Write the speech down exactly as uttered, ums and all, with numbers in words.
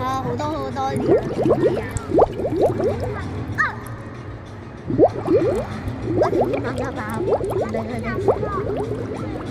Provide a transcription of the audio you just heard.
好多好多年呀！啊！我點點樣一把？你你你。